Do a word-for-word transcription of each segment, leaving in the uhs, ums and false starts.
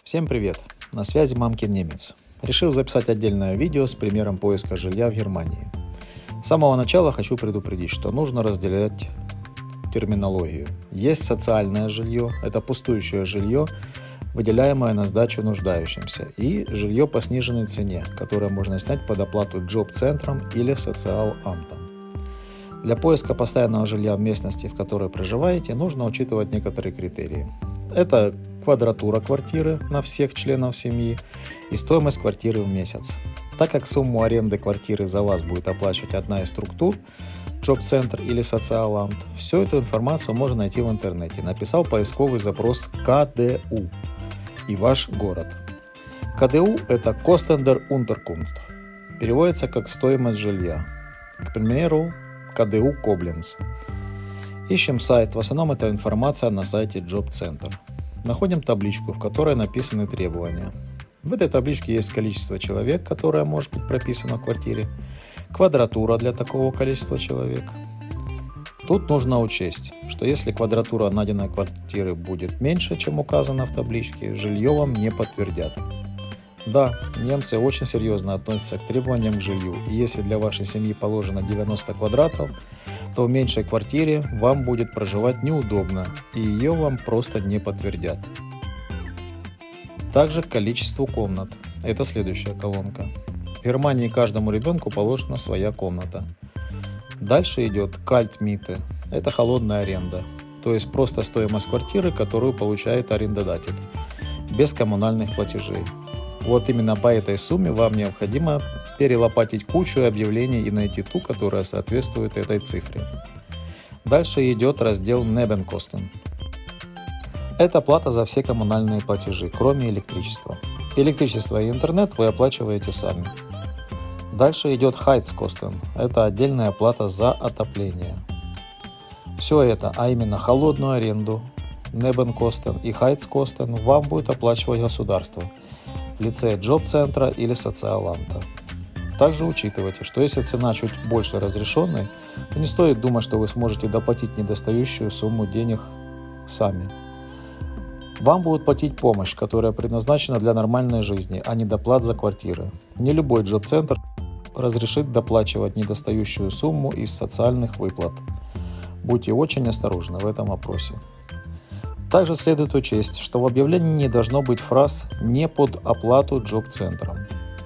Всем привет! На связи Мамкин Немец. Решил записать отдельное видео с примером поиска жилья в Германии. С самого начала хочу предупредить, что нужно разделять терминологию. Есть социальное жилье, это пустующее жилье, выделяемое на сдачу нуждающимся, и жилье по сниженной цене, которое можно снять под оплату джоб-центром или социал-амтом. Для поиска постоянного жилья в местности, в которой проживаете, нужно учитывать некоторые критерии. Это квадратура квартиры на всех членов семьи и стоимость квартиры в месяц. Так как сумму аренды квартиры за вас будет оплачивать одна из структур, джоб-центр или социал-амт, всю эту информацию можно найти в интернете, написав поисковый запрос ка дэ у и ваш город. ка дэ у – это Kosten der Unterkunft, переводится как стоимость жилья. К примеру, ка дэ у Кобленц. Ищем сайт, в основном это информация на сайте джоб-центр. Находим табличку, в которой написаны требования. В этой табличке есть количество человек, которое может быть прописано в квартире, квадратура для такого количества человек. Тут нужно учесть, что если квадратура найденной квартиры будет меньше, чем указано в табличке, жилье вам не подтвердят. Да, немцы очень серьезно относятся к требованиям к жилью, и если для вашей семьи положено девяносто квадратов, то в меньшей квартире вам будет проживать неудобно, и ее вам просто не подтвердят. Также к количеству комнат. Это следующая колонка. В Германии каждому ребенку положена своя комната. Дальше идет кальтмите. Это холодная аренда, то есть просто стоимость квартиры, которую получает арендодатель, без коммунальных платежей. Вот именно по этой сумме вам необходимо перелопатить кучу объявлений и найти ту, которая соответствует этой цифре. Дальше идет раздел Nebenkosten. Это плата за все коммунальные платежи, кроме электричества. Электричество и интернет вы оплачиваете сами. Дальше идет Heizkosten. Это отдельная плата за отопление. Все это, а именно холодную аренду, Nebenkosten и Heizkosten, вам будет оплачивать государство в лице джоб-центра или социал-амта. Также учитывайте, что если цена чуть больше разрешенной, то не стоит думать, что вы сможете доплатить недостающую сумму денег сами. Вам будут платить помощь, которая предназначена для нормальной жизни, а не доплат за квартиры. Не любой джоб-центр разрешит доплачивать недостающую сумму из социальных выплат. Будьте очень осторожны в этом вопросе. Также следует учесть, что в объявлении не должно быть фраз «не под оплату джоб-центром».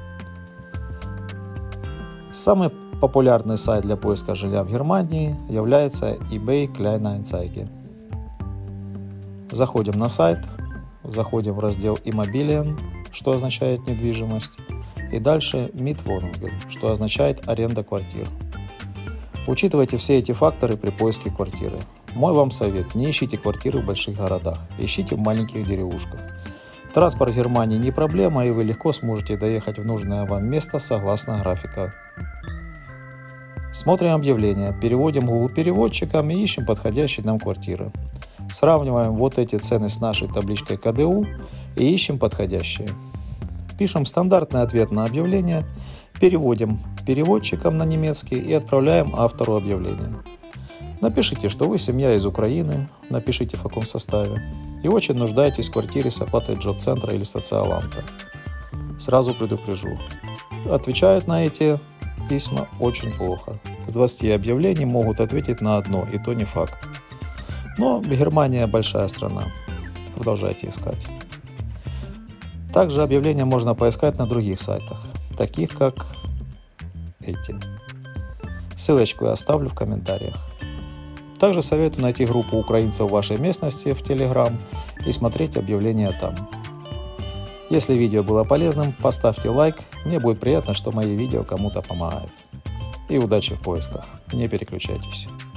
Самый популярный сайт для поиска жилья в Германии является eBay Kleinanzeigen. Заходим на сайт, заходим в раздел Immobilien, что означает недвижимость, и дальше Mietwohnungen, что означает аренда квартир. Учитывайте все эти факторы при поиске квартиры. Мой вам совет: не ищите квартиры в больших городах, ищите в маленьких деревушках. Транспорт в Германии не проблема, и вы легко сможете доехать в нужное вам место согласно графика. Смотрим объявления, переводим Google переводчиком и ищем подходящие нам квартиры. Сравниваем вот эти цены с нашей табличкой ка дэ у и ищем подходящие. Пишем стандартный ответ на объявление, переводим переводчиком на немецкий и отправляем автору объявления. Напишите, что вы семья из Украины, напишите в каком составе, и очень нуждаетесь в квартире с оплатой джоб-центра или социал-амта. Сразу предупрежу, отвечают на эти письма очень плохо. С двадцати объявлений могут ответить на одно, и то не факт. Но Германия большая страна, продолжайте искать. Также объявления можно поискать на других сайтах, таких как эти. Ссылочку я оставлю в комментариях. Также советую найти группу украинцев в вашей местности в Telegram и смотреть объявления там. Если видео было полезным, поставьте лайк, мне будет приятно, что мои видео кому-то помогают. И удачи в поисках, не переключайтесь.